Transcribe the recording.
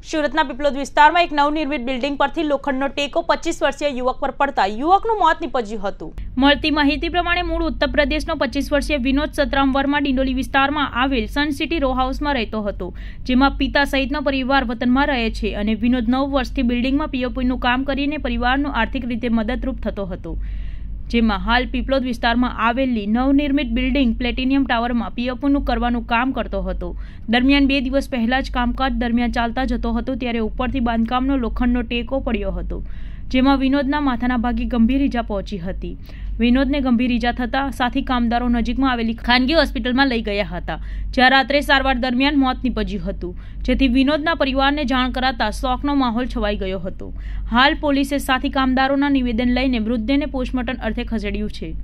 સુરતના પીપલોદ વિસ્તારમાં એક નવનિર્મિત બિલ્ડિંગ પરથી લોખંડનો ટેકો 25 વર્ષીય યુવક પર પડતા યુવકનું મોત નીપજ્યું હતું। મળતી માહિતી પ્રમાણે મૂળ ઉત્તર પ્રદેશનો 25 વર્ષીય વિનોદ સતરામ વર્મા ડિંડોલી વિસ્તારમાં આવેલ સન સિટી રો હાઉસમાં રહેતો હતો, જેમાં પિતા સહિતનો પરિવાર વતનમાં રહે છે અને વિનોદ 9 વર્ષથી બિલ્ડિંગમાં પીઓપીનું કામ કરીને પરિવારનો આર્થિક રીતે મદદરૂપ થતો હતો। જેમાં હાલ પીપલોદ વિસ્તારમાં આવેલી નવનિર્મિત બિલ્ડિંગ પ્લેટિનિયમ ટાવરમાં પીઓપીનું કરવાનું કામ કરતો હતો। દરમિયાન 2 દિવસ પહેલા જ કામકાજ દરમિયાન ચાલતા જતો હતો ત્યારે ઉપરથી બાંધકામનો લોખંડનો ટેકો પડ્યો હતો, જેમાં વિનોદના માથાના ભાગે ગંભીર ઈજા પહોંચી હતી। વિનોદને ગંભીર ઈજા થતાં સાથી કામદારો નજીકમાં આવેલી ખાનગી હોસ્પિટલમાં લઈ ગયા હતા, જ્યાં રાત્રે સારવાર દરમિયાન મોત નીપજ્યું હતું, જેથી વિનોદના પરિવારને જાણ કરાતા શોકનો માહોલ છવાઈ ગયો હતો। હાલ પોલીસે સાથી કામદારોના નિવેદન લઈને મૃતદેહને પોસ્ટમોર્ટમ અર્થે ખસેડ્યું છે।